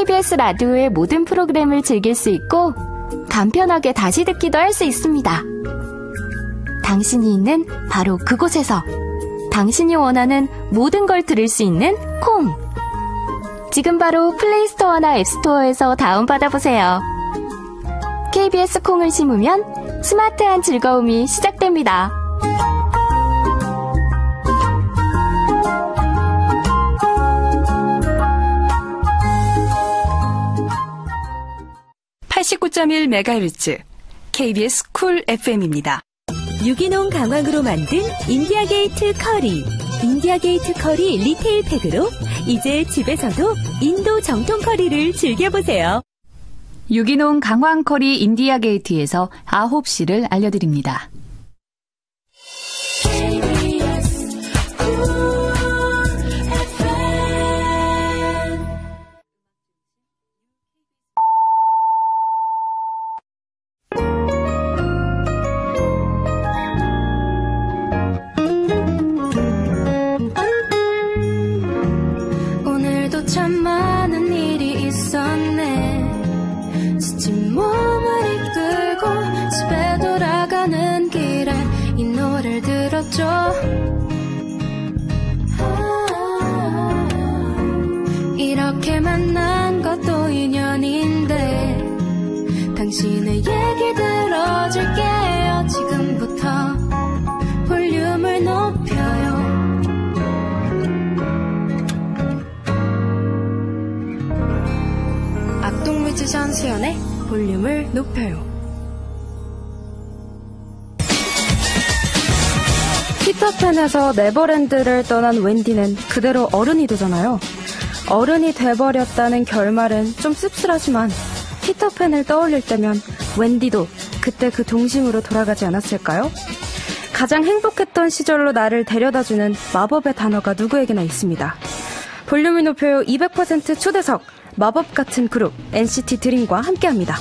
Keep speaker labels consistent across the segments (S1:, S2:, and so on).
S1: KBS 라디오의 모든 프로그램을 즐길 수 있고 간편하게 다시 듣기도 할 수 있습니다. 당신이 있는 바로 그곳에서 당신이 원하는 모든 걸 들을 수 있는 콩. 지금 바로 플레이스토어나 앱스토어에서 다운받아보세요. KBS 콩을 심으면 스마트한 즐거움이 시작됩니다.
S2: (89.1MHz) KBS 쿨 FM입니다.
S3: 유기농 강황으로 만든 인디아 게이트 커리. 인디아 게이트 커리 리테일 팩으로 이제 집에서도 인도 정통 커리를 즐겨보세요.
S4: 유기농 강황 커리 인디아 게이트에서 9시를 알려드립니다.
S5: 오늘도 참 많은 일이 있었네. 지친 몸을 이끌고 집에 돌아가는 길에 이 노래를 들었죠. 이렇게 만난 것도 인연인데 당신의 얘기 들어줄게요. 지금부터 볼륨을 높여요. 악동뮤지션 수연의 볼륨을 높여요. 피터팬에서 네버랜드를 떠난 웬디는 그대로 어른이 되잖아요. 어른이 돼버렸다는 결말은 좀 씁쓸하지만 피터팬을 떠올릴 때면 웬디도 그때 그 동심으로 돌아가지 않았을까요? 가장 행복했던 시절로 나를 데려다주는 마법의 단어가 누구에게나 있습니다. 볼륨을 높여요 200% 초대석 마법 같은 그룹 NCT 드림과 함께합니다.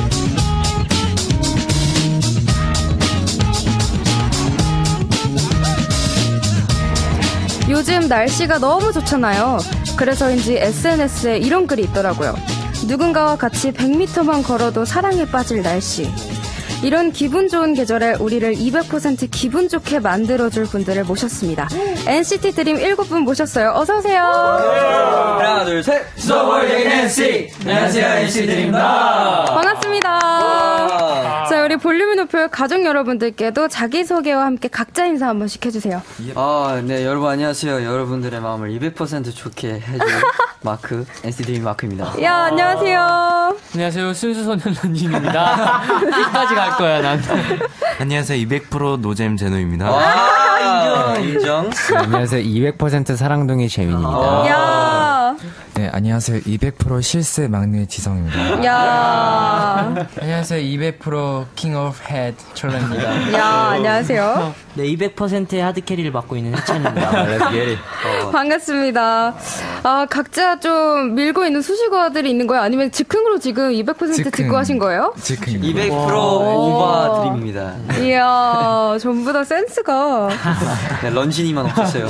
S5: 요즘 날씨가 너무 좋잖아요. 그래서인지 SNS에 이런 글이 있더라고요. 누군가와 같이 100m만 걸어도 사랑에 빠질 날씨. 이런 기분 좋은 계절에 우리를 200% 기분 좋게 만들어줄 분들을 모셨습니다. NCT 드림 7분 모셨어요. 어서오세요.
S6: 하나, 둘, 셋. 서울의 NC. 안녕하세요, NCT 드림입니다.
S5: 반갑습니다. 자, 우리 볼륨을 높여요 가족 여러분들께도 자기소개와 함께 각자 인사 한 번씩 해주세요.
S6: 네, 여러분 안녕하세요. 여러분들의 마음을 200% 좋게 해줄 마크, NCT 드림 마크입니다.
S5: 야, 안녕하세요.
S7: 안녕하세요, 순수소년 런쥔입니다. 끝까지 갈 거야, 난.
S8: 안녕하세요, 200% 노잼 제노입니다.
S6: 인정.
S9: 네, 안녕하세요, 200% 사랑둥이 재민입니다.
S5: 야.
S10: 네, 안녕하세요, 200% 실세 막내 지성입니다.
S5: 야.
S7: 안녕하세요, 200% 킹 오브 헤드 철러입니다.
S5: 야, 안녕하세요.
S11: 네, 200%의 하드캐리를 맡고 있는 해찬입니다.
S5: 반갑습니다. 아, 각자 좀 밀고 있는 수식어들이 있는 거예요? 아니면 즉흥으로 지금 200% 듣고 하신 거예요?
S6: 즉흥입니다. 200% 오바 드림입니다.
S5: 이야, 전부 다 센스가.
S6: 네, 런쥔이만 없었어요.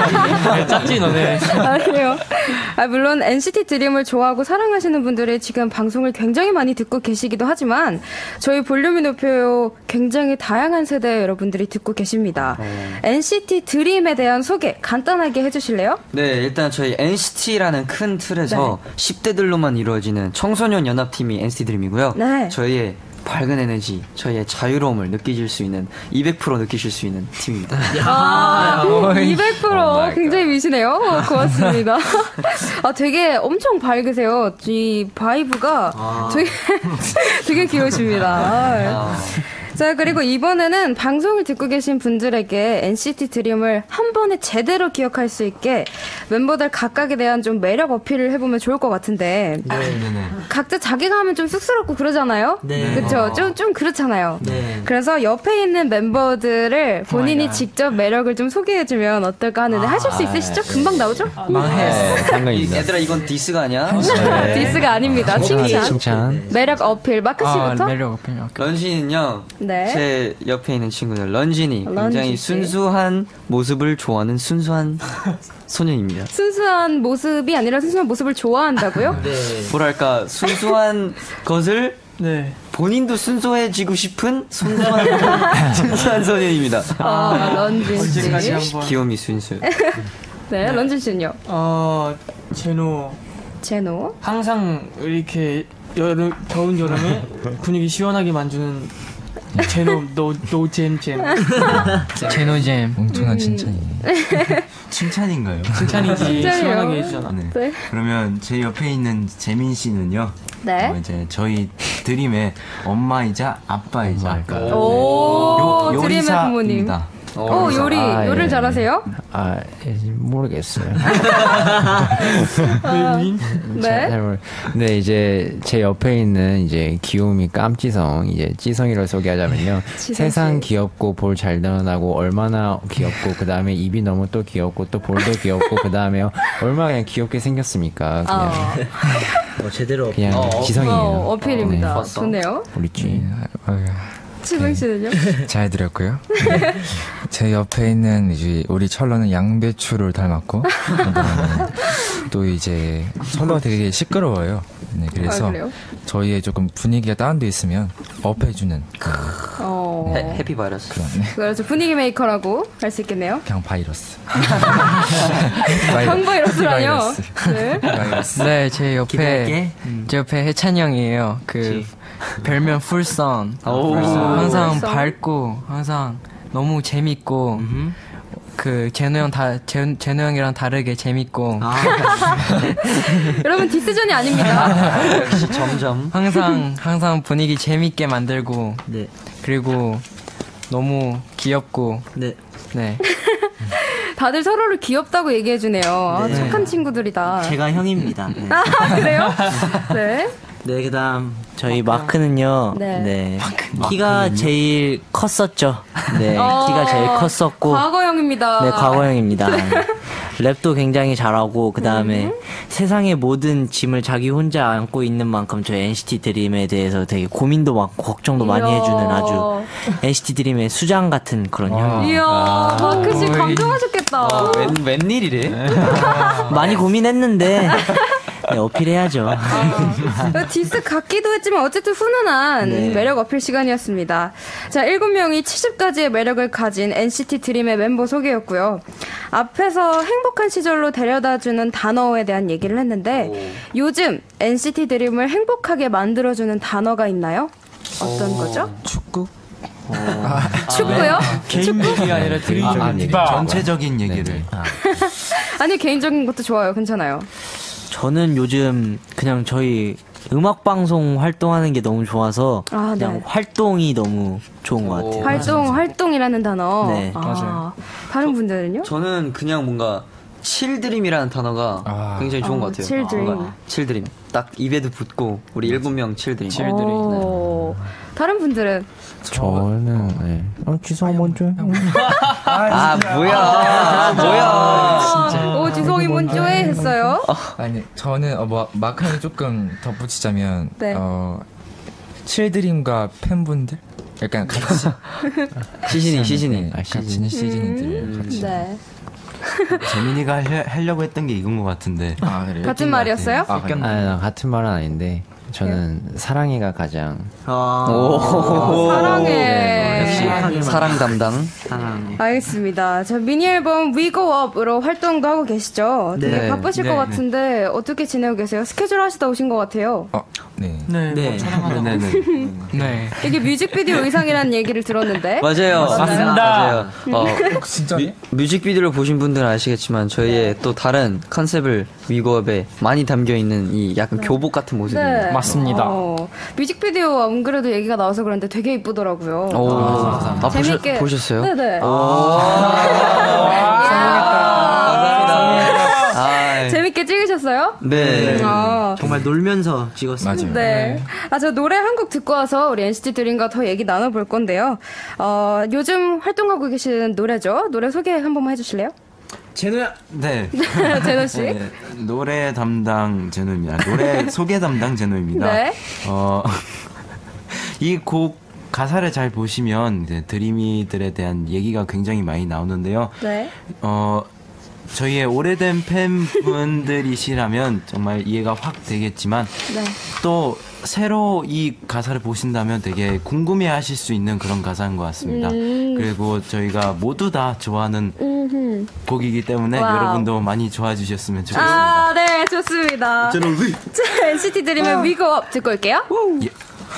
S7: 짭지 너네.
S5: 아니에요. 아, 물론 NCT 드림을 좋아하고 사랑하시는 분들이 지금 방송을 굉장히 많이 듣고 계시기도 하지만 저희 볼륨이 높여요 굉장히 다양한 세대 여러분들이 듣고 계십니다. NCT 드림에 대한 소개 간단하게 해주실래요?
S6: 네, 일단 저희 NCT라는 큰 틀에서 10대들로만 이루어지는 청소년 연합팀이 NCT 드림이고요.
S5: 네.
S6: 저희의 밝은 에너지, 저희의 자유로움을 느끼실 수 있는 200% 느끼실 수 있는 팀입니다.
S5: 아, 200% 굉장히 미시네요. 고맙습니다. 아, 되게 엄청 밝으세요. 이 바이브가 되게 귀여우십니다. 자, 그리고 이번에는 방송을 듣고 계신 분들에게 NCT 드림을 한 번에 제대로 기억할 수 있게 멤버들 각각에 대한 좀 매력 어필을 해보면 좋을 것 같은데 각자 자기가 하면 좀 쑥스럽고 그러잖아요.
S11: 네.
S5: 그렇죠. 좀 그렇잖아요.
S11: 네.
S5: 그래서 옆에 있는 멤버들을 본인이 직접 매력을 좀 소개해주면 어떨까 하는데 하실 수 있으시죠? 금방 나오죠?
S6: 얘들아, 이건 디스가 아니야?
S5: 디스가 아닙니다. 칭찬.
S9: 칭찬.
S5: 매력 어필. 마크 씨부터.
S7: 매력 어필.
S6: 런쥔은요.
S5: 네.
S6: 제 옆에 있는 친구는 런쥔이 굉장히 순수한 모습을 좋아하는 순수한 소년입니다.
S5: 순수한 모습이 아니라 순수한 모습을 좋아한다고요?
S6: 네. 뭐랄까 순수한 것을
S7: 네.
S6: 본인도 순수해지고 싶은 순수한 소년입니다.
S5: 런쥔 씨.
S6: 귀요미 순수.
S5: 네, 런쥔 씨는요? 제노.
S7: 항상 이렇게 더운 여름에 분위기 시원하게 만드는 제노 노잼.
S10: 제노잼. 뭉퉁한 칭찬이네.
S8: 칭찬인가요?
S7: 칭찬이지. 시원하게 해주잖아.
S8: 네. 그러면 제 옆에 있는 재민 씨는요.
S5: 네.
S8: 이제 저희 드림의 엄마이자 아빠이자
S5: 오, 드림의 부모님. 요리를 잘하세요?
S9: 모르겠어요.
S5: 네.
S9: 근데 이제 제 옆에 있는 이제 귀요미 깜찌성, 이제 찌성이를 소개하자면요. 세상 귀엽고 볼 잘 드러나고 얼마나 귀엽고 그 다음에 입이 너무 또 귀엽고 또 볼도 귀엽고 그 다음에 얼마나 그냥 귀엽게 생겼습니까? 그냥
S11: 제대로
S9: 그냥 지성이에요.
S5: 어필입니다. 좋네요.
S9: 우리 쥐.
S5: 지성 씨는요?
S10: 잘 들었고요. 네. 제 옆에 있는 이제 우리 철러는 양배추를 닮았고 또 이제 철러가 되게 시끄러워요. 네, 그래서 저희의 조금 분위기가 다운돼 있으면 업해주는
S6: 해피 바이러스.
S5: 그래서 분위기 메이커라고 할 수 있겠네요.
S10: 그냥 바이러스.
S5: 방바이러스라뇨? 네.
S12: 네, 제 옆에 해찬이 형이에요. 별명 풀선. 항상 밝고 항상 너무 재밌고 제노 형이랑 다르게 재밌고.
S5: 여러분 디스전이 아닙니다.
S6: 역시 점점
S12: 항상 분위기 재밌게 만들고.
S11: 네.
S12: 그리고 너무 귀엽고.
S11: 네.
S5: 다들 서로를 귀엽다고 얘기해주네요.
S11: 네.
S5: 착한 친구들이다.
S11: 제가 형입니다. 네.
S5: 그래요? 네.
S11: 네, 그다음 저희 마크는요. 네. 키가 제일 컸었죠. 네, 키가 제일 컸었고.
S5: 과거형입니다.
S11: 네, 과거형입니다. 랩도 굉장히 잘하고 그다음에 세상의 모든 짐을 자기 혼자 안고 있는 만큼 저희 NCT 드림에 대해서 되게 고민도 많고 걱정도 많이 해주는 아주 NCT 드림의 수장 같은 그런 형.
S5: 이야, 마크 씨 감동하셨겠다.
S6: 웬일이래?
S11: 많이 고민했는데. 네, 어필해야죠.
S5: 디스 같기도 했지만 어쨌든 훈훈한 매력 어필 시간이었습니다. 자, 7명이 70가지의 매력을 가진 NCT 드림의 멤버 소개였고요. 앞에서 행복한 시절로 데려다주는 단어에 대한 얘기를 했는데 요즘 NCT 드림을 행복하게 만들어주는 단어가 있나요? 어떤 거죠?
S10: 축구?
S5: 축구요?
S7: 개인 얘기가 아니라 드림적인 얘기.
S8: 전체적인 얘기를.
S5: 아니, 개인적인 것도 좋아요. 괜찮아요.
S11: 저는 요즘 그냥 저희 음악방송 활동하는 게 너무 좋아서 그냥 활동이 너무 좋은 것 같아요.
S5: 활동이라는 단어.
S11: 네.
S5: 맞아요. 다른 분들은요?
S6: 저는 그냥 뭔가 칠드림이라는 단어가 굉장히 좋은 것 같아요. 칠드림. 딱 입에도 붙고 우리 7명 칠드림.
S5: 다른 분들은?
S9: 저는 지성 먼저.
S6: 뭐야.
S5: 진짜. 지성이 먼저 했어요?
S10: 아니, 저는 마크 형이 조금 덧붙이자면 칠드림과 팬분들 약간 같이
S6: 시즌이
S10: 시즌이들 같이.
S5: 네.
S8: 재민이가 하려고 했던 게 이건 것 같은데.
S10: 그래요?
S5: 같은 말이었어요?
S9: 같은 말은 아닌데 저는 사랑이가 가장
S5: 사랑해.
S6: 역시 사랑 담당.
S5: 알겠습니다. 저 미니 앨범 We Go Up으로 활동도 하고 계시죠? 되게 바쁘실 것 같은데 어떻게 지내고 계세요? 스케줄 하시다 오신 것 같아요.
S10: 네.
S5: 이게 뮤직비디오 의상이라는 얘기를 들었는데.
S6: 맞아요.
S7: 맞습니다.
S10: 진짜?
S6: 뮤직비디오를 보신 분들은 아시겠지만 저희의 또 다른 컨셉을 위고업에 많이 담겨 있는 이 약간 교복 같은 모습입니다.
S7: 맞습니다.
S5: 뮤직비디오 안 그래도 얘기가 나와서 그런데 되게 이쁘더라고요. 재밌게
S6: 보셨어요?
S5: 네네.
S6: 감사합니다.
S5: 재밌게 찍으셨어요?
S6: 네.
S11: 정말 놀면서 찍었어요.
S5: 네. 저 노래 한 곡 듣고 와서 우리 NCT 드림과 더 얘기 나눠볼 건데요. 요즘 활동하고 계시는 노래죠? 노래 소개 한 번만 해주실래요?
S11: 제노야.
S8: 네.
S5: 제노 씨.
S8: 네. 노래 담당 제노입니다. 노래 소개 담당 제노입니다.
S5: 네.
S8: 이 곡 가사를 잘 보시면 이제 드림이들에 대한 얘기가 굉장히 많이 나오는데요.
S5: 네.
S8: 저희의 오래된 팬분들이시라면 정말 이해가 확 되겠지만
S5: 네.
S8: 또 새로 이 가사를 보신다면 되게 궁금해하실 수 있는 그런 가사인 것 같습니다. 그리고 저희가 모두 다 좋아하는 곡이기 때문에
S5: 와우.
S8: 여러분도 많이 좋아해 주셨으면 좋겠습니다.
S5: 네, 좋습니다.
S8: 저는
S5: 자, NCT 드림의 We Go Up 듣고 올게요.
S8: 예.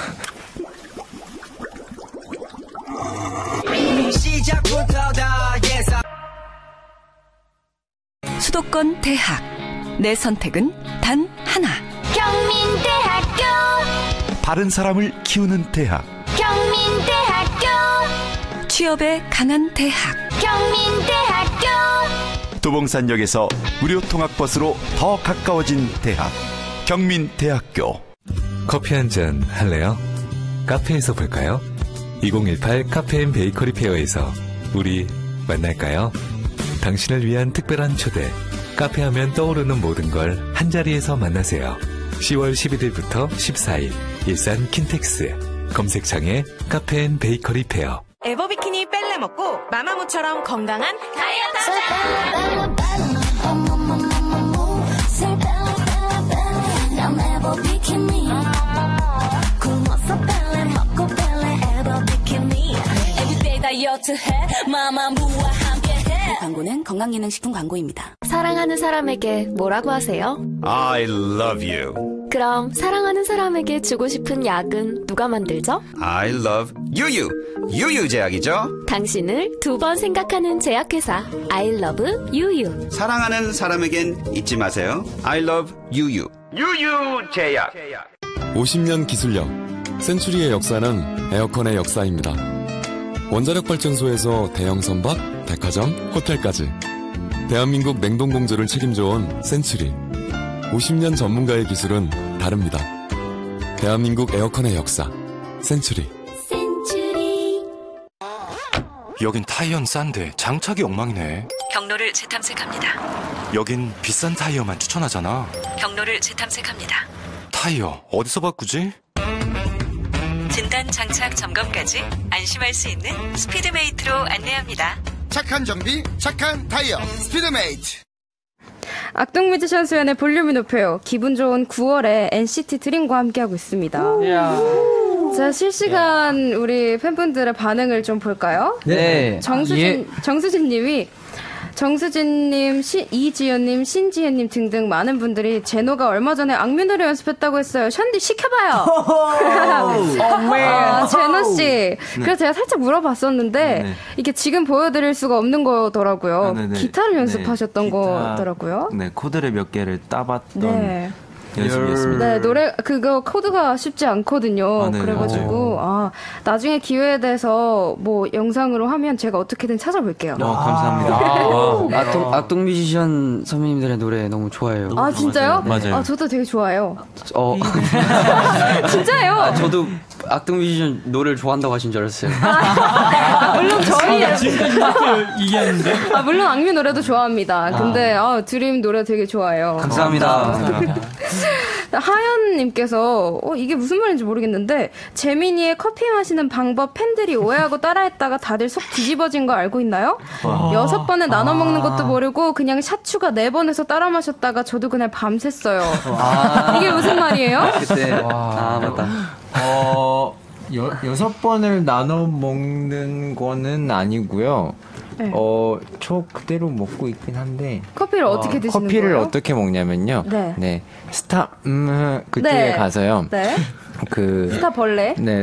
S2: 수도권 대학. 내 선택은 단 하나.
S13: 경민대학교.
S14: 바른 사람을 키우는 대학.
S13: 경민대학교.
S2: 취업에 강한 대학.
S13: 경민대학교.
S14: 도봉산역에서 무료 통학버스로 더 가까워진 대학. 경민대학교.
S15: 커피 한 잔 할래요? 카페에서 볼까요? 2018 카페 앤 베이커리 페어에서 우리 만날까요? 당신을 위한 특별한 초대. 카페 하면 떠오르는 모든 걸 한자리에서 만나세요. 10월 11일부터 14일 일산 킨텍스 검색창에 카페 앤 베이커리 페어.
S16: 에버비키니 뺄래 먹고 마마무처럼 건강한 다이어트 하자.
S13: 다이어트 해 마마무와 함께해. 이 광고는 건강기능식품 광고입니다.
S1: 사랑하는 사람에게 뭐라고 하세요?
S14: I love you.
S1: 그럼 사랑하는 사람에게 주고 싶은 약은 누가 만들죠?
S14: I love 유유. 유유제약이죠.
S1: 당신을 두 번 생각하는 제약회사 I love 유유.
S17: 사랑하는 사람에겐 잊지 마세요. I love 유유. 유유제약.
S18: 50년 기술력. 센츄리의 역사는 에어컨의 역사입니다. 원자력 발전소에서 대형 선박, 백화점, 호텔까지 대한민국 냉동공조를 책임져온 센츄리. 50년 전문가의 기술은 다릅니다. 대한민국 에어컨의 역사 센츄리.
S19: 여긴 타이어는 싼데 장착이 엉망이네.
S2: 경로를 재탐색합니다.
S19: 여긴 비싼 타이어만 추천하잖아.
S2: 경로를 재탐색합니다.
S19: 타이어 어디서 바꾸지?
S2: 진단 장착 점검까지 안심할 수 있는 스피드메이트로 안내합니다.
S20: 착한 정비, 착한 타이어, 스피드메이트.
S5: 악동 뮤지션 수연의 볼륨을 높여요. 기분 좋은 9월에 NCT 드림과 함께하고 있습니다. 자, 실시간 우리 팬분들의 반응을 좀 볼까요?
S6: 네.
S5: 정수진님이 정수진님, 이지연님, 신지혜님 등등 많은 분들이 제노가 얼마 전에 악뮤 노래 연습했다고 했어요. 션디 시켜봐요. 제노씨. 네. 그래서 제가 살짝 물어봤었는데 이게 지금 보여드릴 수가 없는 거더라고요. 기타를 연습하셨던 거더라고요.
S8: 네, 코드를 몇 개를 따봤던 연습이었습니다.
S5: 네, 노래 그거 코드가 쉽지 않거든요. 그래가지고 나중에 기회에 대해서 뭐 영상으로 하면 제가 어떻게든 찾아볼게요.
S6: 감사합니다. 악동 뮤지션 선배님들의 노래 너무 좋아해요.
S5: 아, 진짜요?
S6: 맞아요.
S5: 저도 되게 좋아해요. 진짜요?
S6: 저도 악동 뮤지션 노래를 좋아한다고 하신 줄 알았어요.
S5: 물론 저희
S7: 지금까지 얘기했는데.
S5: 물론 악뮤 노래도 좋아합니다. 근데 드림 노래 되게 좋아해요.
S6: 감사합니다.
S5: 하연님께서 이게 무슨 말인지 모르겠는데 재민이의 커피 마시는 방법 팬들이 오해하고 따라했다가 다들 속 뒤집어진 거 알고 있나요? 6번에 나눠 먹는 것도 모르고 그냥 샷 추가 4번에서 따라 마셨다가 저도 그날 밤샜어요. 이게 무슨 말이에요?
S6: 그때 맞다.
S9: 6번을 나눠 먹는 거는 아니고요.
S5: 네.
S9: 저 그대로 먹고 있긴 한데.
S5: 커피를 어떻게 드시는
S9: 커피를
S5: 거예요?
S9: 어떻게 먹냐면요.
S5: 네.
S9: 그쪽에 가서요.
S5: 네. 스타벌레.
S9: 네,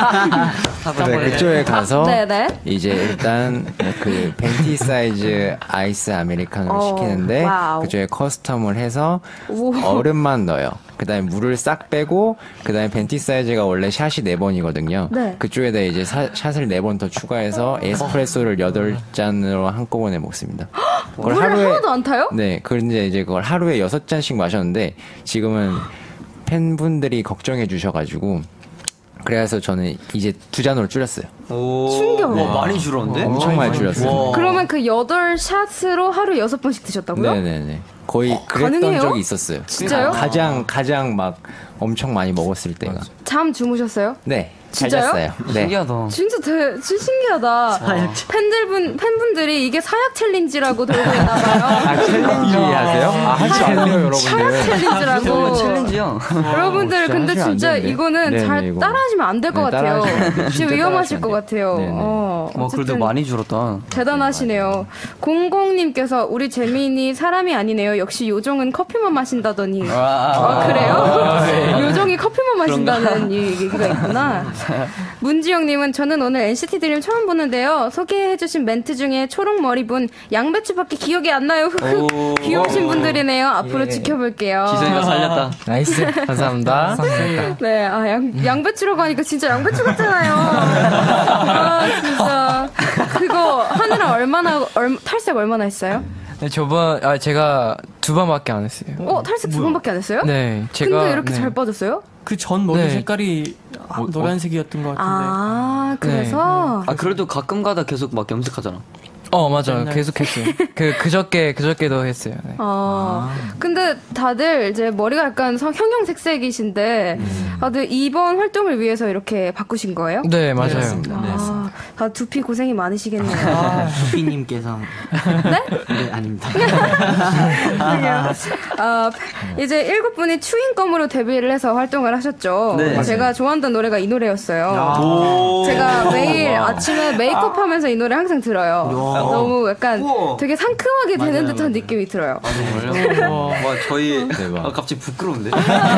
S9: 그쪽에 가서 이제 일단 그 벤티 사이즈 아이스 아메리카노를 시키는데 그쪽에 커스텀을 해서 얼음만 넣어요. 그다음에 물을 싹 빼고 그다음에 벤티 사이즈가 원래 샷이 4번이거든요.
S5: 네.
S9: 그쪽에다 이제 샷을 4번 더 추가해서 에스프레소를 8잔으로 한꺼번에 먹습니다. 그걸
S5: 물을 하나도 안 타요?
S9: 네, 그런데 이제 그걸 하루에 6잔씩 마셨는데 지금은 팬분들이 걱정해 주셔가지고 그래서 저는 이제 2잔으로 줄였어요.
S5: 충격.
S6: 많이 줄었는데?
S9: 엄청 많이 줄였어요.
S5: 그러면 그 8샷으로 하루 6번씩 드셨다고요?
S9: 네네네. 거의 그랬던
S5: 가능해요?
S9: 적이 있었어요.
S5: 진짜요?
S9: 가장 막 엄청 많이 먹었을 때가.
S5: 잠 주무셨어요?
S9: 네.
S5: 진짜요?
S9: 잘 잤어요. 네.
S6: 신기하다.
S5: 진짜 진짜 신기하다. 팬분들이 이게 사약 챌린지라고 들고 있나봐요.
S9: 아, 챌린지 하세요? 아, 하지 마세요, 여러분들.
S5: 사약 챌린지라고.
S6: 챌린지요?
S5: 여러분들, 근데 진짜 이거는
S9: 네네,
S5: 잘
S9: 이거.
S5: 따라하시면 안 될 것 같아요. 지금 위험하실 것 같아요.
S6: 그래도 많이 줄었다.
S5: 대단하시네요. 00님께서 우리 재민이 사람이 아니네요. 역시 요정은 커피만 마신다더니. 그래요? 요정이 커피만 마신다는 얘기가 있구나. 문지영님은 저는 오늘 NCT 드림 처음 보는데요. 소개해주신 멘트 중에 초록 머리분 양배추밖에 기억이 안 나요. 귀여우신 분들이네요. 앞으로 지켜볼게요.
S6: 지성이가 살렸다.
S12: 나이스. 감사합니다.
S5: 네, 양배추라고 하니까 진짜 양배추 같잖아요. 진짜. 그거 하느라 탈색 얼마나 했어요?
S12: 네, 제가 2번밖에 안 했어요.
S5: 탈색 2번밖에 안 했어요?
S12: 네, 제가.
S5: 근데 이렇게 잘 빠졌어요?
S7: 그 전 머리 색깔이 노란색이었던 것 같은데.
S5: 그래서?
S6: 그래도 가끔 가다 계속 막 염색하잖아.
S12: 맞아요. 계속 했어요. 그저께도 했어요. 네.
S5: 근데 다들 이제 머리가 약간 형형색색이신데, 다들 이번 활동을 위해서 이렇게 바꾸신 거예요?
S12: 네, 맞아요.
S5: 다 두피 고생이 많으시겠네요.
S11: 두피님께서.
S5: 네?
S11: 네, 아닙니다.
S5: 이제 7분이 추인검으로 데뷔를 해서 활동을 하셨죠.
S6: 네.
S5: 제가 좋아하던 노래가 이 노래였어요. 제가 매일 아침에 메이크업 하면서 이 노래 항상 들어요. 너무 약간 되게 상큼하게 되는 듯한 느낌이 들어요.
S6: 저희 갑자기 부끄러운데?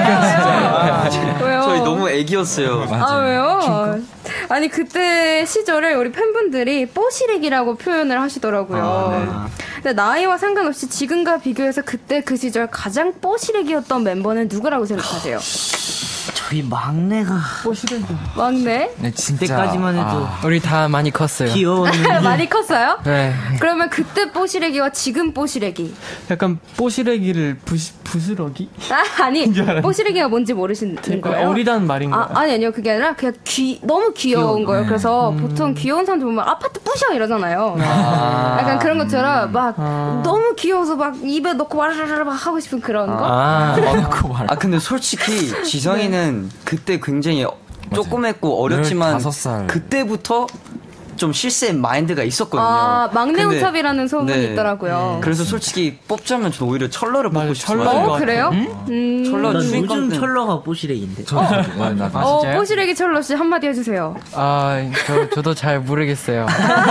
S5: 왜요?
S6: 저희 너무 애기였어요.
S5: 왜요? 아니 그때 시절을 우리 팬분들이 뽀시렉이라고 표현을 하시더라고요. 근데 나이와 상관없이 지금과 비교해서 그때 그 시절 가장 뽀시렉이었던 멤버는 누구라고 생각하세요?
S11: 저희 막내가
S5: 막내?
S12: 네, 진짜.
S11: 그때까지만 해도
S12: 우리 다 많이 컸어요.
S11: 귀여운
S5: 많이 컸어요?
S12: 네.
S5: 그러면 그때 뽀시래기와 지금 뽀시래기
S7: 약간 뽀시래기를 부스러기?
S5: 아니 뽀시래기가 뭔지 모르시는 거예요?
S7: 어리다는 말인 거예요?
S5: 아니요 그게 아니라 그냥 너무 귀여운 거예요. 그래서 보통 귀여운 사람들 보면 아파트 부셔 이러잖아요. 약간 그런 것처럼 막 너무 귀여워서 막 입에 넣고 와라라라 막 하고 싶은 그런 거?
S6: 근데 솔직히 지성이는 그때 굉장히 조그맸고 어렸지만
S10: 15살.
S6: 그때부터 좀 실세 마인드가 있었거든요.
S5: 막내 오탑이라는 소문이 있더라고요.
S6: 그래서 솔직히 뽑자면 저는 오히려 철러를 뽑고 싶어요.
S5: 그래요?
S6: 철러
S11: 요즘 철러가 뽀시렉인데.
S5: 뽀시래기 철러 씨 한마디 해주세요.
S12: 저도 잘 모르겠어요.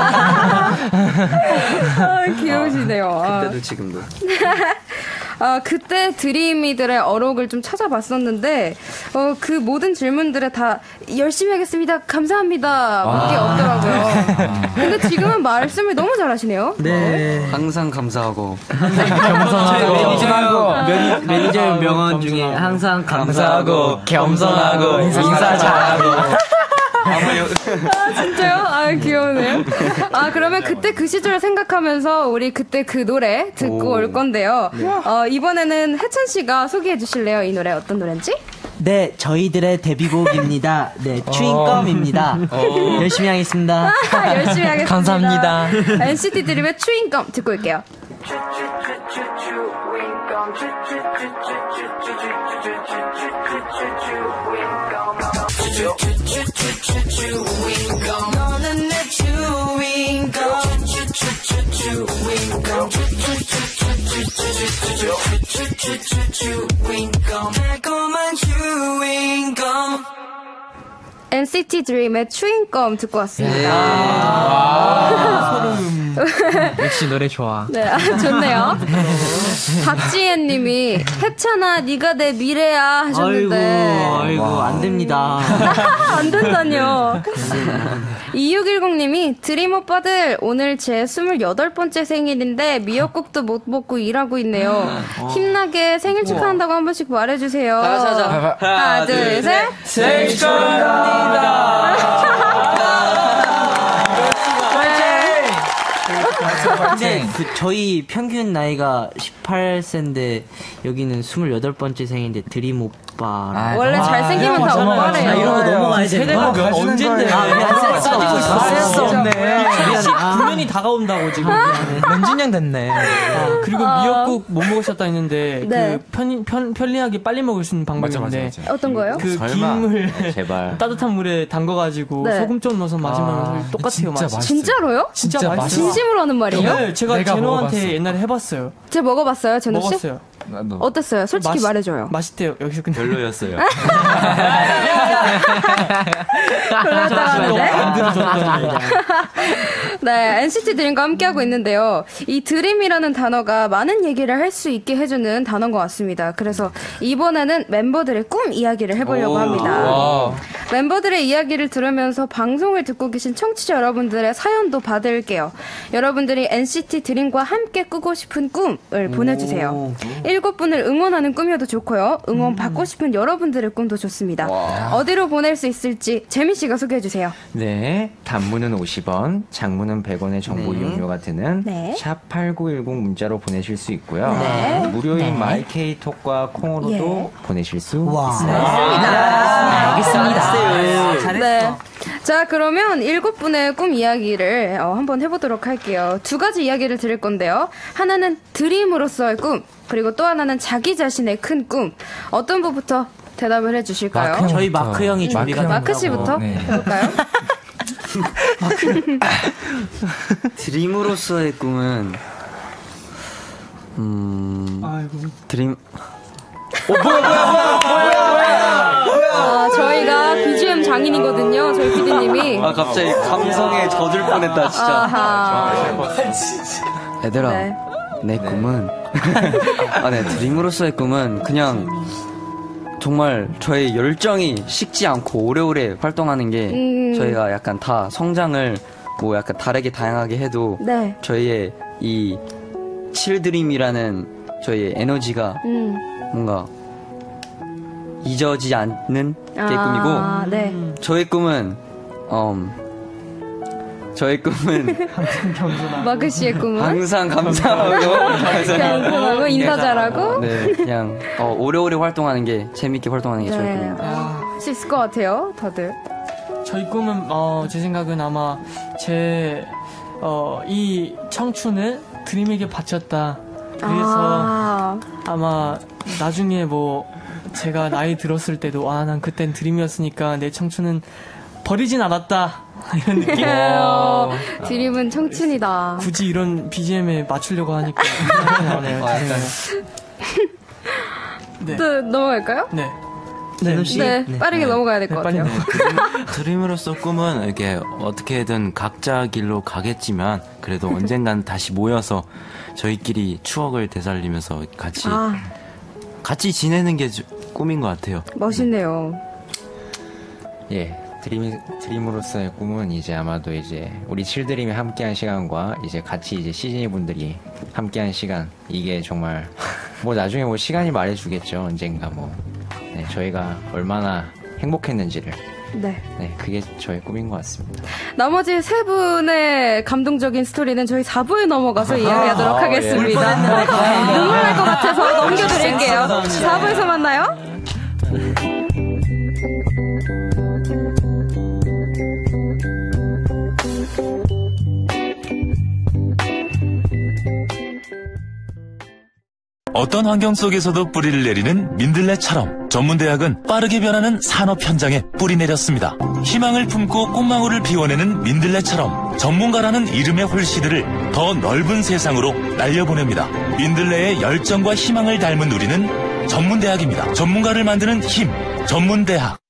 S5: 귀여우시네요.
S6: 그때도 지금도.
S5: 그때 드림이들의 어록을 좀 찾아봤었는데, 그 모든 질문들에 다 열심히 하겠습니다. 감사합니다. 밖에 없더라고요. 근데 지금은 말씀을 너무 잘하시네요.
S6: 네. 항상 감사하고.
S11: 매니저 명언 중에 항상 감사하고,
S12: 겸손하고, 인사 잘하고.
S5: 진짜요? 귀여우네요. 그러면 그때 그 시절을 생각하면서 우리 그때 그 노래 듣고 올 건데요. 이번에는 혜찬 씨가 소개해 주실래요? 이 노래 어떤 노래인지?
S11: 네, 저희들의 데뷔곡입니다. 네, 추인검입니다. 열심히 하겠습니다.
S5: 열심히 하겠습니다.
S12: 감사합니다.
S5: NCT 드림의 추인검 듣고 올게요.
S21: 너는 내 추인검 달콤한 추인검
S5: NCT 드림의 추인검 듣고 왔습니다.
S12: 역시 노래 좋아.
S5: 네, 좋네요. 박지혜 님이 혜찬아 네가 내 미래야 하셨는데
S11: 아이고 안 됩니다.
S5: 안 된다뇨. 2610 님이 드림 오빠들 오늘 제 28번째 생일인데 미역국도 못 먹고 일하고 있네요. 힘나게 생일 축하한다고 한 번씩 말해주세요. 하나 둘 셋
S21: 생일 축하합니다.
S11: 근데 저희 평균 나이가 18세인데 여기는 28번째 생인데 드림 오빠.
S5: 원래 잘생기면 다 오빠래요.
S11: 이런 거 넘어가야 돼.
S7: 세대가 언젠데.
S12: 센스 없네.
S7: 9년이 다가온다고 지금.
S12: 몇 주년 됐네.
S7: 그리고 미역국 못 먹으셨다 했는데
S5: 네.
S7: 그 편리하게 빨리 먹을 수 있는 방법인데
S5: 맞아. 어떤 거요?
S7: 그 김을 따뜻한 물에 담가가지고
S5: 네.
S7: 소금 좀 넣어서 마시면 똑같아요. 맛이.
S5: 진짜로요?
S7: 진짜 맛있어요.
S5: 진심으로 하는 말이에요?
S7: 네, 제가 제노한테 옛날에 해봤어요.
S5: 제가 먹어봤어요, 제노 씨?
S7: 먹었어요.
S5: 어땠어요? 솔직히 말해줘요.
S7: 맛있대요. 여기서 그냥
S8: 별로였어요.
S5: 네, NCT 드림과 함께하고 있는데요. 이 드림이라는 단어가 많은 얘기를 할 수 있게 해주는 단어인 것 같습니다. 그래서 이번에는 멤버들의 꿈 이야기를 해보려고 합니다. 멤버들의 이야기를 들으면서 방송을 듣고 계신 청취자 여러분들의 사연도 받을게요. 여러분들이 NCT 드림과 함께 꾸고 싶은 꿈을 보내주세요. 7분을 응원하는 꿈이어도 좋고요. 응원 받고 싶은 여러분들의 꿈도 좋습니다. 어디로 보낼 수 있을지 재민 씨가 소개해 주세요.
S9: 네, 단문은 50원, 장문은 100원의 정보 이용료가 드는 샵8910 문자로 보내실 수 있고요. 무료인 마이케이톡과 콩으로도 보내실 수 있습니다.
S5: 알겠습니다. 잘했어. 네. 자, 그러면 7분의 꿈 이야기를 한번 해보도록 할게요. 2가지 이야기를 드릴 건데요. 하나는 드림으로서의 꿈, 그리고 또 하나는 자기 자신의 큰 꿈. 어떤 분부터 대답을 해주실까요?
S11: 저희 마크 형이 준비가 된다고.
S5: 마크 씨부터 해볼까요?
S6: 드림으로서의 꿈은 드림.
S5: 저희가 BGM 장인이거든요. 저희 PD님이.
S6: 갑자기 감성에 젖을 뻔했다 진짜. 얘들아, 내 꿈은 드림으로서의 꿈은 그냥 정말 저의 열정이 식지 않고 오래오래 활동하는 게 저희가 약간 다 성장을 뭐 약간 다르게 다양하게 해도 저희의 이 칠드림이라는 저희의 에너지가 뭔가 잊어지지 않는 게 꿈이고 저의 꿈은
S5: 마크 씨의 꿈은
S6: 항상 감사하고
S5: 인사 잘하고
S6: 그냥 오래오래 활동하는 게 재밌게 활동하는 게 저의 꿈입니다.
S5: 할 수 있을 것 같아요, 다들.
S7: 저희 꿈은 제 생각은 아마 이 청춘을 드림에게 바쳤다. 그래서 아마 나중에 뭐 제가 나이 들었을 때도 난 그땐 드림이었으니까 내 청춘은 버리진 않았다. 이런 느낌.
S5: 드림은 청춘이다.
S7: 굳이 이런 BGM에 맞추려고 하니까 나오네요.
S5: 또 넘어갈까요?
S7: 네.
S5: 빠르게 넘어가야 될 것 같아요.
S8: 드림으로서 꿈은 이렇게 어떻게든 각자 길로 가겠지만 그래도 언젠간 다시 모여서 저희끼리 추억을 되살리면서 같이 지내는 게 꿈인 것 같아요.
S5: 멋있네요.
S9: 예. 드림으로서의 꿈은 이제 아마도 이제 우리 칠드림이 함께한 시간과 이제 같이 이제 시즈니 분들이 함께한 시간, 이게 정말 뭐 나중에 뭐 시간이 말해주겠죠. 언젠가 뭐 저희가 얼마나 행복했는지를. 그게 저의 꿈인 것 같습니다.
S5: 나머지 3분의 감동적인 스토리는 저희 4부에 넘어가서 이야기하도록 하겠습니다. 눈물 날 것 같아서 넘겨드릴게요. 4부에서 만나요.
S3: 어떤 환경 속에서도 뿌리를 내리는 민들레처럼 전문대학은 빠르게 변하는 산업 현장에 뿌리 내렸습니다. 희망을 품고 꽃망울을 피워내는 민들레처럼 전문가라는 이름의 홀씨들을 더 넓은 세상으로 날려보냅니다. 민들레의 열정과 희망을 닮은 우리는 전문대학입니다. 전문가를 만드는 힘, 전문대학.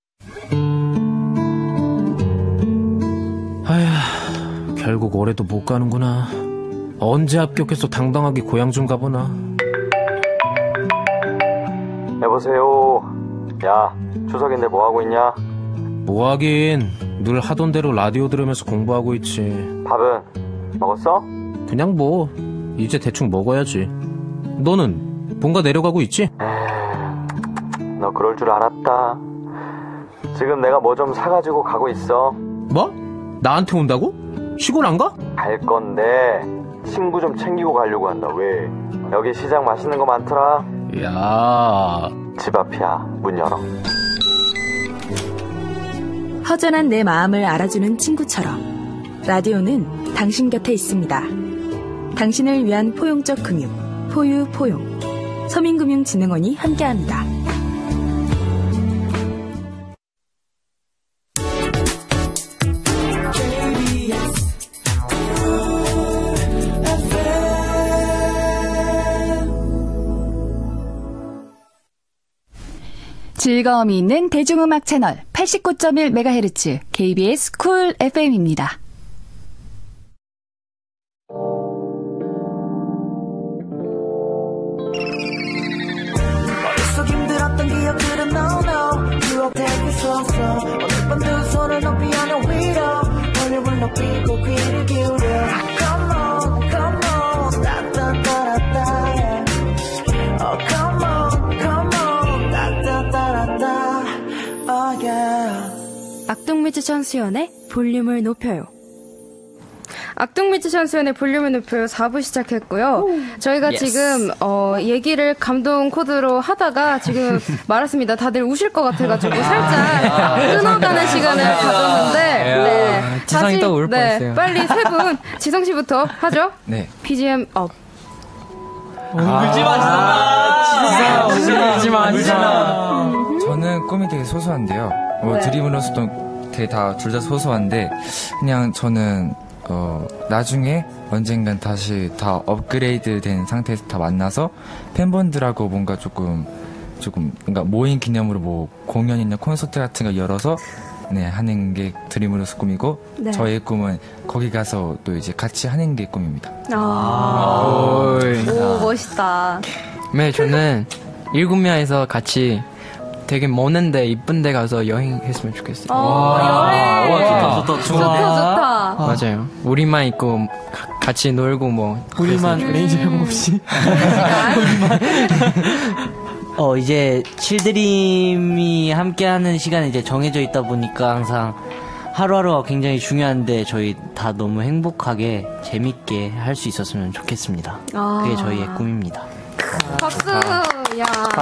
S22: 아휴, 결국 올해도 못 가는구나. 언제 합격해서 당당하게 고향 좀 가보나.
S23: 여보세요. 야, 추석인데 뭐하고 있냐?
S22: 뭐하긴, 늘 하던 대로 라디오 들으면서 공부하고 있지.
S23: 밥은 먹었어?
S22: 그냥 뭐 이제 대충 먹어야지. 너는 본가 내려가고 있지?
S23: 너 그럴 줄 알았다. 지금 내가 뭐 좀 사가지고 가고 있어.
S22: 뭐? 나한테 온다고? 시골 안 가?
S23: 갈 건데 친구 좀 챙기고 가려고 한다. 왜? 여기 시장 맛있는 거 많더라.
S22: 야,
S23: 집 앞이야. 문 열어.
S4: 허전한 내 마음을 알아주는 친구처럼 라디오는 당신 곁에 있습니다. 당신을 위한 포용적 금융, 포유포용. 서민금융진흥원이 함께합니다.
S1: 즐거움이 있는 대중음악 채널 89.1MHz KBS 쿨 FM입니다.
S21: 머릿속 힘들었던 기억들은 no 유혹되기 쏘쏘 오늘 밤 두 손을 높이 하는 위로 볼륨을 높이고 귀를 기울여 Come on come on 따따따라따 Oh come on come on 따따따라따 Oh yeah
S5: 악동뮤지션 수연의 볼륨을 높여요. 악동뮤지션 수연의 볼륨을 높여요 4부 시작했고요. 저희가 지금 얘기를 감동 코드로 하다가 지금 말았습니다. 다들 우실 것 같아가지고 살짝 끊어가는 시간을 가졌는데 네.
S12: 지성이 또 울 뻔했어요.
S5: 빨리 세 분 지성 씨부터 하죠.
S10: 네.
S5: BGM 업.
S7: 울지 마.
S10: 저는 꿈이 되게 소소한데요.
S5: 네.
S10: 드림으로서도 되게 둘 다 소소한데 그냥 저는 나중에 언젠간 다시 다 업그레이드 된 상태에서 다 만나서 팬분들하고 뭔가 조금 뭔가 모임 기념으로 뭐 공연이나 콘서트 같은 거 열어서 네, 하는 게 드림으로서 꿈이고
S5: 네.
S10: 저의 꿈은 거기 가서 또 이제 같이 하는 게 꿈입니다.
S5: 오, 멋있다.
S12: 네, 저는 7명에서 같이 되게 먼데 이쁜 데 가서 여행했으면 좋겠어요.
S5: 여행. 좋다.
S12: 맞아요. 우리만 있고 같이 놀고 뭐.
S7: 우리만 레이저 형 없이.
S11: 이제 칠드림이 함께하는 시간이 이제 정해져 있다 보니까 항상 하루하루가 굉장히 중요한데 저희 다 너무 행복하게 재밌게 할 수 있었으면 좋겠습니다. 그게 저희의 꿈입니다.
S5: 박수. 야.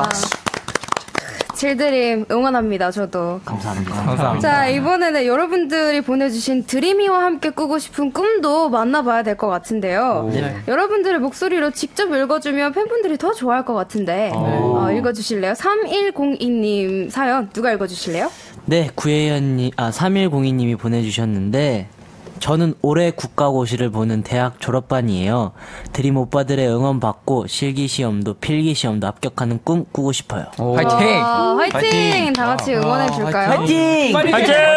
S5: 칠드림 응원합니다. 저도.
S11: 감사합니다.
S5: 자, 이번에는 여러분들이 보내주신 드림이와 함께 꾸고 싶은 꿈도 만나봐야 될 것 같은데요.
S11: 네.
S5: 여러분들의 목소리로 직접 읽어주면 팬분들이 더 좋아할 것 같은데 읽어주실래요? 3102님 사연 누가 읽어주실래요?
S11: 네, 3102님이 보내주셨는데 저는 올해 국가고시를 보는 대학 졸업반이에요. 드림 오빠들의 응원 받고 실기시험도 필기시험도 합격하는 꿈 꾸고 싶어요.
S12: 화이팅!
S5: 화이팅! 다 같이 응원해 줄까요?
S11: 화이팅!
S21: 화이팅!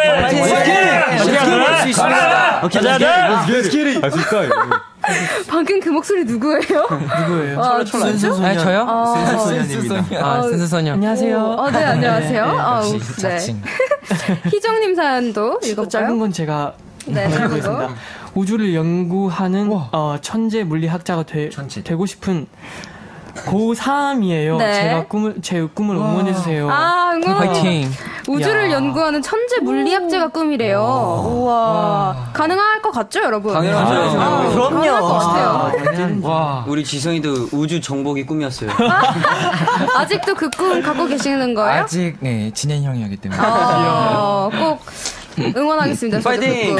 S11: 할수 있습니다.
S21: Let's get it!
S10: 할 수 있다.
S5: 방금 그 목소리 누구예요?
S7: 누구예요?
S12: 아니, 저요?
S8: 센스소년입니다.
S12: 센스소년.
S7: 안녕하세요.
S5: 네, 안녕하세요.
S10: 역시
S5: 네.
S10: 자칭.
S5: 희정님 사연도 읽어볼까요?
S7: 짧은 건 제가
S5: 읽어보겠습니다.
S7: 우주를 연구하는 천재 물리학자가 되고 싶은 고3이에요.
S5: 네.
S7: 제 꿈을 응원해주세요.
S5: 응원.
S12: 화이팅!
S5: 우주를 연구하는 천재 물리학자가 꿈이래요. 우와. 가능할 것 같죠, 여러분?
S6: 당연하죠.
S11: 그럼요.
S5: 가능할 것 같아요.
S6: 와. 우리 지성이도 우주 정복이 꿈이었어요.
S5: 아직도 그 꿈 갖고 계시는 거예요?
S10: 아직 네, 진행형이기 때문에.
S5: 꼭 응원하겠습니다.
S6: 파이팅!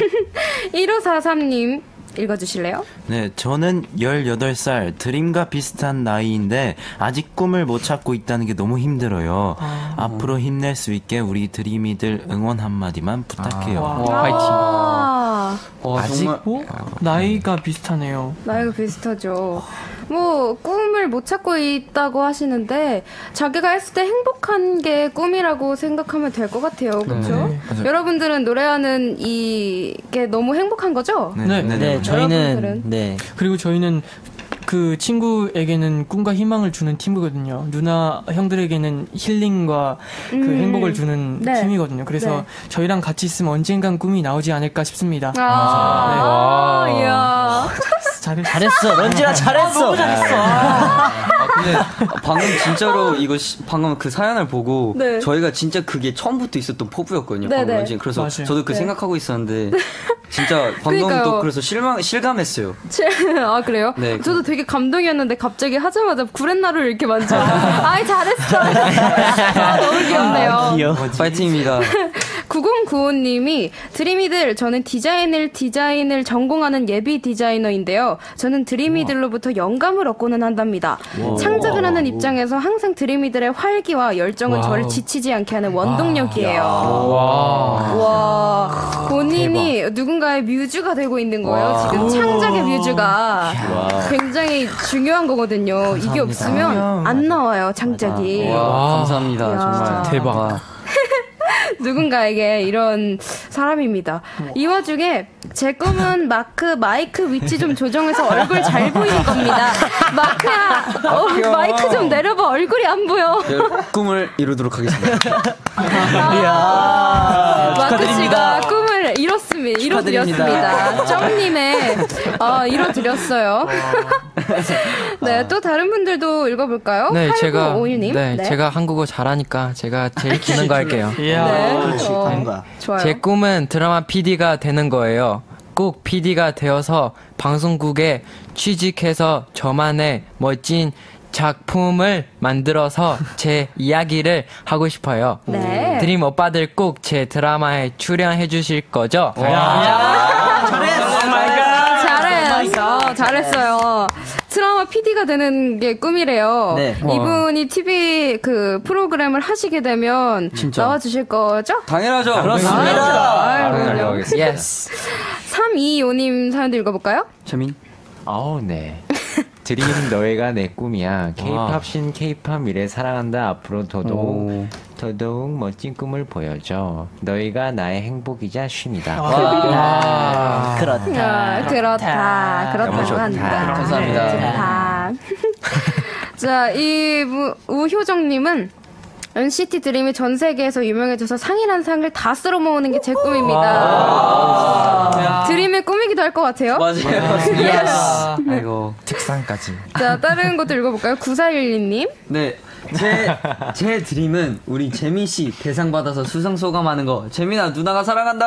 S5: 1543님 읽어주실래요?
S8: 네, 저는 18살 드림과 비슷한 나이인데 아직 꿈을 못 찾고 있다는 게 너무 힘들어요. 앞으로 힘낼 수 있게 우리 드림이들 응원 한마디만 부탁해요.
S5: 화이팅!
S10: 아직
S7: 나이가 비슷하네요.
S5: 나이가 비슷하죠. 뭐 꿈을 못 찾고 있다고 하시는데 자기가 했을 때 행복한 게 꿈이라고 생각하면 될 것 같아요. 그렇죠?
S10: 네.
S5: 여러분들은 노래하는 이게 너무 행복한 거죠?
S11: 네, 저희는
S5: 여러분들은?
S11: 네.
S7: 그리고 저희는 그 친구에게는 꿈과 희망을 주는 팀이거든요. 누나 형들에게는 힐링과 그 행복을 주는
S5: 네.
S7: 팀이거든요. 그래서
S5: 네.
S7: 저희랑 같이 있으면 언젠간 꿈이 나오지 않을까 싶습니다.
S5: 이야.
S11: 잘했어. 런지라 잘했어.
S7: 너무 잘했어.
S6: 네, 방금 진짜로 방금 그 사연을 보고
S5: 네.
S6: 저희가 진짜 그게 처음부터 있었던 포부였거든요.
S5: 네네.
S6: 그래서
S5: 맞아요.
S6: 저도 그
S5: 네.
S6: 생각하고 있었는데 진짜 방금
S5: 그러니까요.
S6: 또 그래서 실감했어요.
S5: 아 그래요?
S6: 네,
S5: 저도 되게 감동이었는데 갑자기 하자마자 구렛나루를 이렇게 만져. 아이 잘했어. 아, 너무 귀엽네요.
S6: 귀여워. 파이팅입니다.
S5: 9095님이 드림이들 저는 디자인을 전공하는 예비 디자이너인데요. 저는 드림이들로부터 영감을 얻고는 한답니다.
S13: 와우.
S5: 창작을 하는 입장에서 항상 드림이들의 활기와 열정은
S13: 와우.
S5: 저를 지치지 않게 하는 원동력이에요.
S13: 와.
S5: 와. 본인이 누군가의 뮤즈가 되고 있는 거예요.
S13: 와.
S5: 지금 창작의 뮤즈가
S13: 와.
S5: 굉장히 중요한 거거든요. 이게 없으면 안 나와요, 창작이.
S6: 와, 감사합니다.
S5: 야.
S6: 정말
S5: 대박. 누군가에게 이런 사람입니다. 이 와중에 제 꿈은 마이크 위치 좀 조정해서 얼굴 잘 보이는 겁니다. 마크야, 마이크 좀 내려봐. 얼굴이 안 보여.
S6: 꿈을 이루도록 하겠습니다.
S5: 마크 씨가 꿈을 이뤄드렸습니다. 점님의 이뤄드렸어요. 네, 또 다른 분들도 읽어볼까요?
S12: 네,
S5: 8951님.
S12: 제가 한국어 잘하니까 제가 제일 기는 거 할게요.
S5: 좋아요.
S12: 제 꿈은 드라마 PD가 되는 거예요. 꼭 PD가 되어서 방송국에 취직해서 저만의 멋진 작품을 만들어서 제 이야기를 하고 싶어요.
S5: 네.
S12: 드림 오빠들 꼭 제 드라마에 출연해 주실 거죠?
S5: 잘했어요. 드라마 PD가 되는 게 꿈이래요.
S6: 네.
S5: 이분이 TV 그 프로그램을 하시게 되면
S6: 진짜.
S5: 나와주실 거죠?
S6: 당연하죠.
S5: 그럼요.
S9: Yes.
S5: 325님 사연도 읽어볼까요?
S6: 재민.
S9: 네. 드림 너희가 내 꿈이야. K-pop 신 K-pop 미래 사랑한다. 앞으로 더더욱 멋진 꿈을 보여줘. 너희가 나의 행복이자 쉼이다.
S5: 그렇다고 한다.
S6: 감사합니다.
S5: 좋다. 자, 이 우효정님은 NCT 드림이 전 세계에서 유명해져서 상이란 상을 다 쓸어 모으는 게 제 꿈입니다. 드림의 꿈이기도 할 것 같아요.
S6: 맞아요.
S5: Yes.
S6: 아이고.
S10: 특상까지.
S5: 자, 다른 것도 읽어볼까요? 9412님.
S6: 네. 제 드림은 우리 재민 씨 대상 받아서 수상 소감하는 거. 재민아, 누나가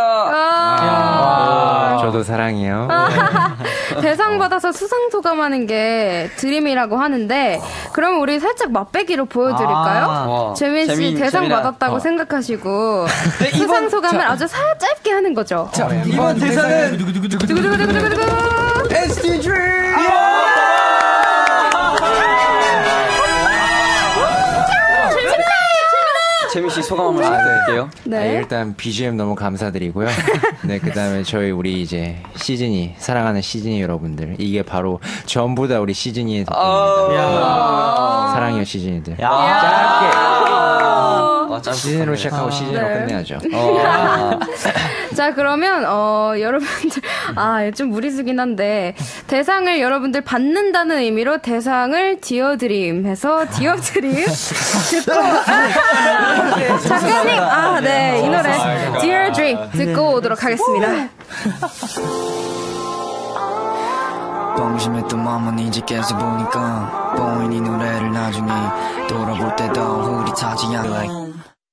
S6: 사랑한다.
S9: 저도 사랑해요.
S5: 대상 받아서 수상 소감하는 게 드림이라고 하는데, 그럼 우리 살짝 맛배기로 보여드릴까요? 재민 씨 대상 받았다고 생각하시고 수상 소감을 아주 짧게 하는 거죠.
S6: 자, 이번 대상은 NCT 드림. 재민 씨 소감 한번 부탁드릴게요.
S5: 네.
S9: 일단 BGM 너무 감사드리고요. 네, 그다음에 우리 이제 시즈니 사랑하는 시즈니 여러분들, 이게 바로 전부 다 우리 시즈니의 덕분입니다. 사랑해요 시즈니들. 짧게 시즌으로 시작하고 시즌으로 끝내야죠.
S5: 자, 그러면 여러분들 좀 무리수긴 한데 대상을 여러분들 받는다는 의미로 대상을 디어드림 해서 디어드림 듣고 작가님 네, 이 노래 Dear Dream 듣고 오도록 하겠습니다.
S15: 방심했던 마음은 이제 깨서 보니까 보인 이 노래를 나중에 돌아볼 때도 흐릿하지 않아.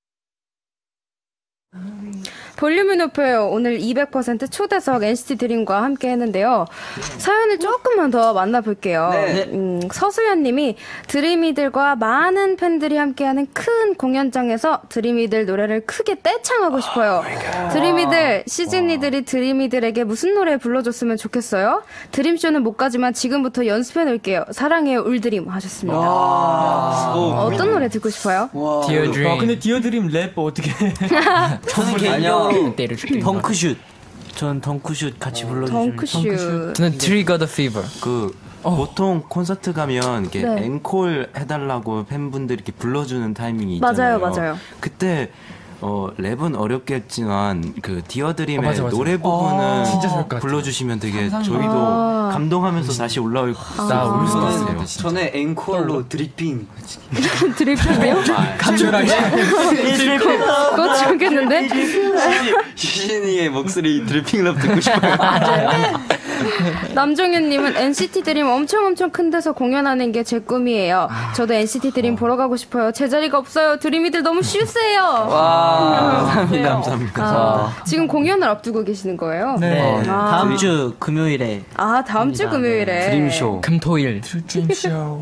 S5: 볼륨을 높여요. 오늘 200% 초대석 NCT 드림과 함께 했는데요. 사연을 조금만 더 만나볼게요.
S6: 네.
S5: 서수연님이 드림이들과 많은 팬들이 함께하는 큰 공연장에서 드림이들 노래를 크게 떼창하고 싶어요. 드림이들, 시즈니들이 드림이들에게 무슨 노래 불러줬으면 좋겠어요? 드림쇼는 못 가지만 지금부터 연습해 놓을게요. 사랑해요 울드림 하셨습니다. 어떤 노래 듣고 싶어요?
S7: Dear Dream. 근데 Dear Dream 랩 어떻게?
S6: 저는 개인적으로
S11: 덩크슛. 전 덩크슛 같이 불러주시면.
S5: 덩크슛.
S12: 저는 Trigger the Fever.
S8: 보통 콘서트 가면 이렇게
S5: 네.
S8: 앵콜 해달라고 팬분들이 이렇게 불러주는 타이밍이 있잖아요.
S5: 맞아요.
S8: 그때 랩은 어렵겠지만 그 디어드림의
S10: 맞아.
S8: 노래 부분은
S10: 진짜 좋을 것 같아요.
S8: 불러주시면 되게 저희도 감동하면서 다시 올라올 것 같아요.
S6: 저는 앵콜로 드리핑.
S5: 드리핑이요?
S6: 간절하게.
S5: 그거 좋겠는데?
S6: 시신이의 목소리 드리핑 랩 듣고 싶어요.
S5: 남종윤님은 NCT 드림 엄청 큰 데서 공연하는 게 제 꿈이에요. 저도 NCT 드림 보러 가고 싶어요. 제 자리가 없어요. 드림이들 너무 쉬우세요.
S6: 와, 감사합니다.
S8: 감사합니다.
S5: 지금 공연을 앞두고 계시는 거예요?
S11: 네. 다음 주 금요일에.
S5: 다음 주 금요일에.
S6: 드림쇼.
S12: 금토일.
S6: 드림쇼.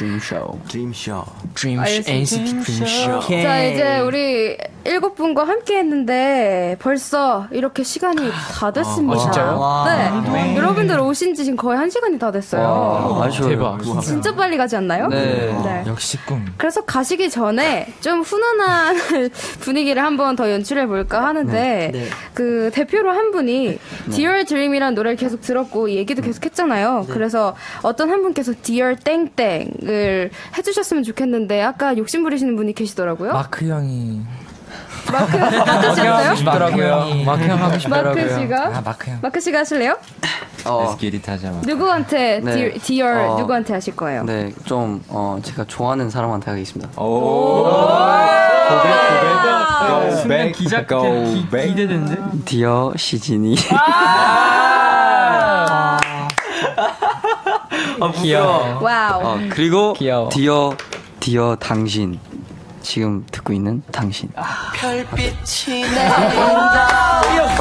S12: NCT 드림쇼.
S5: 자, 이제 우리 7분과 함께 했는데 벌써 이렇게 시간이 다 됐습니다.
S12: 진짜요?
S5: 네. 여러분들 오신 지 지금 거의 1시간이 다 됐어요.
S6: 대박.
S5: 진짜 빨리 가지 않나요?
S6: 네.
S10: 역시 꿈.
S5: 그래서 가시기 전에 좀 훈훈한 분위기를 한번 더 연출해 볼까 하는데 그 대표로 한 분이 Dear Dream이라는 노래를 계속 들었고 얘기도 계속 했잖아요. 그래서 어떤 한 분께서 Dear 땡땡을 해주셨으면 좋겠는데 아까 욕심 부리시는 분이 계시더라고요.
S10: 마크 형이.
S5: 마크 씨였어요?
S9: 마크 형 하고 싶더라고요.
S5: 마크 씨가? 마크 씨가 하실래요?
S9: 스키릿 하자.
S5: 누구한테 Dear 누구한테 하실 거예요?
S6: 네, 좀 제가 좋아하는 사람한테 하겠습니다.
S7: 순간 기대되는데?
S6: 디어 시진이.
S12: 귀여워.
S5: 와우.
S6: 그리고
S12: 귀여워.
S6: 디어 당신. 지금 듣고 있는 당신.
S21: 별빛이 내린다.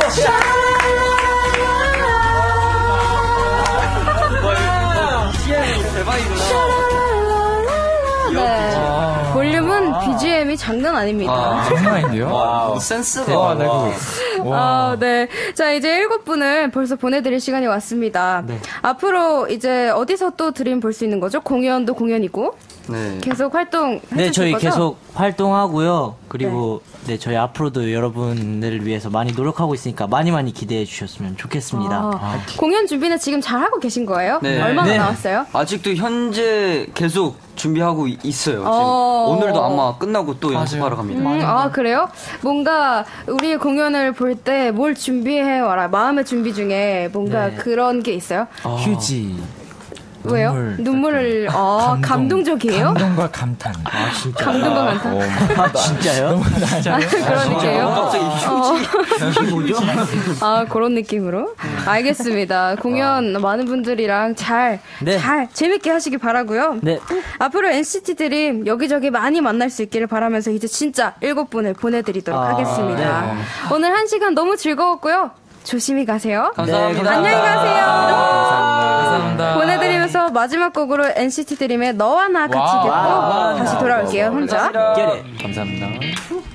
S5: 네. 볼륨은 BGM이 장난 아닙니다.
S10: 장난 아닌데요?
S6: 센스가.
S5: 네. 자, 이제 7분을 벌써 보내드릴 시간이 왔습니다. 앞으로 이제 어디서 또 드림 볼 수 있는 거죠? 공연도 공연이고.
S6: 네.
S5: 계속 활동 해주실
S11: 네, 저희
S5: 거죠?
S11: 계속 활동하고요. 그리고 저희 앞으로도 여러분들을 위해서 많이 노력하고 있으니까 많이 기대해 주셨으면 좋겠습니다.
S5: 공연 준비는 지금 잘 하고 계신 거예요?
S6: 네.
S5: 얼마나 나왔어요?
S6: 아직도 현재 계속 준비하고 있어요. 지금 오늘도 아마 끝나고 또 연습하러 갑니다.
S5: 그래요? 뭔가 우리 공연을 볼 때 뭘 준비해 와라. 마음의 준비 중에 뭔가 그런 게 있어요?
S10: 휴지.
S5: 왜요? 눈물을 감동적이에요?
S10: 감동과 감탄.
S6: 진짜.
S5: 감동과 감탄.
S11: 진짜요?
S5: 그런 느낌이에요?
S6: 갑자기 휴지 뭐죠?
S5: 그런 느낌으로. 알겠습니다. 공연 많은 분들이랑 잘 재밌게 하시기 바라고요.
S11: 네.
S5: 앞으로 NCT 드림 여기저기 많이 만날 수 있기를 바라면서 이제 진짜 7분을 보내드리도록 하겠습니다. 오늘 1시간 너무 즐거웠고요. 조심히 가세요.
S6: 감사합니다.
S5: 안녕히 가세요.
S12: 감사합니다.
S5: 보내드리면서 마지막 곡으로 NCT 드림의 너와 나 같이 듣고 다시 돌아올게요. 혼자.
S9: 감사합니다.